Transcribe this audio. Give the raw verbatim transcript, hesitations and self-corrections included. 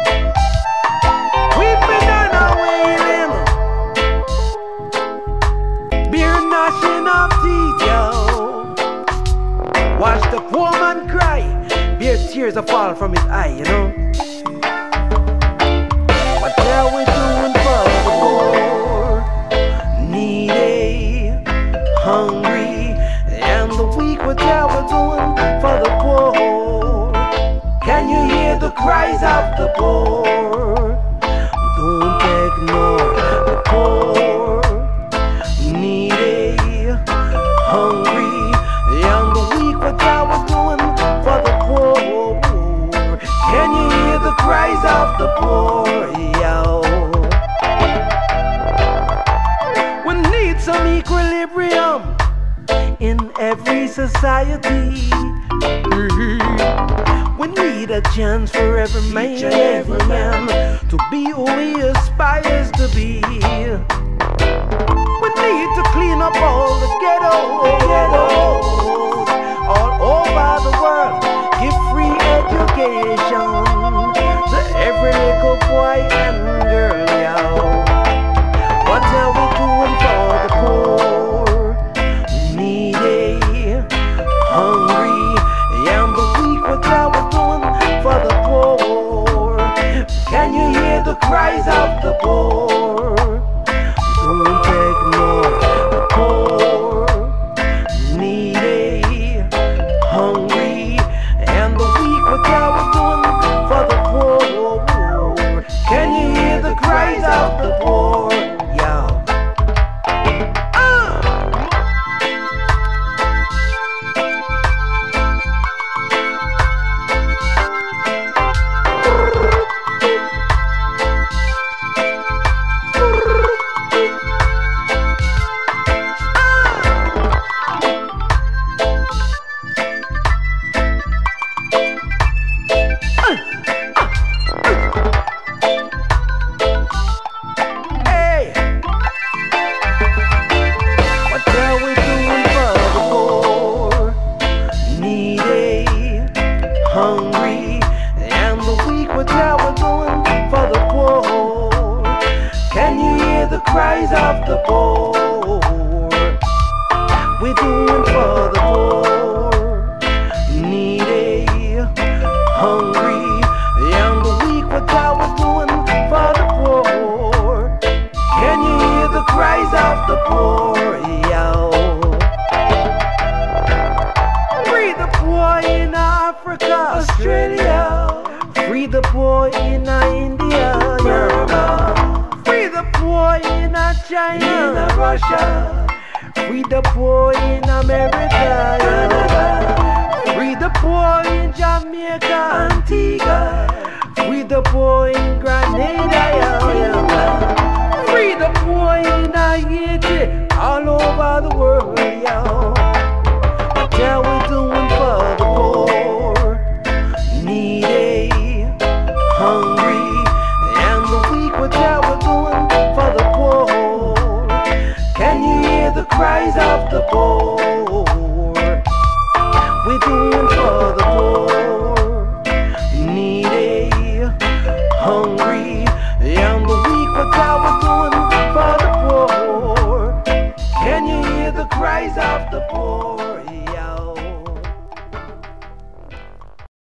We've been on our wailing, beer gnashing of teeth, yo. Watch the poor man cry, beer tears a fall from his eye, you know. What are we doing for the poor, needy, hungry, and the weak? What are we doing for the poor? Can you hear the cries of the poor? Don't ignore the poor, needy, hungry, and the weak. What are we doing for the poor? Can you hear the cries of the poor? Yo, we need some equilibrium in every society. We need a chance for every man, every man to be who he aspires to be. We need to clean up all the ghettos, ghettos all over the world. Give free education to every little boy and girl, yo. What are we doing for the poor, needy, hungry, and the weak? What are we doing for the poor? Can you hear the cries of the poor? Don't ignore the poor, needy, hungry, and the weak. What are we doing for the poor? Can you hear the cries of the poor? Yo. Uh. Hungry and the weak, what are we doing for the poor? Can you hear the cries of the poor? We're doing for the poor, needy, hungry, and the weak, what are we doing for the poor? Can you hear the cries of the poor? Yo. Free the poor in Africa, Australia. Free the poor in India, Burma. Free the poor in China, in Russia. Free the poor in America, Canada. Free the poor in Jamaica, Antigua. Free the poor in Grenada, yo. Free the poor in Haiti, all over the world, yo. What are we doing for the poor, needy, hungry, and the weak? What are we doing for the poor? Can you hear the cries of the poor? We're doing for the poor, needy, hungry.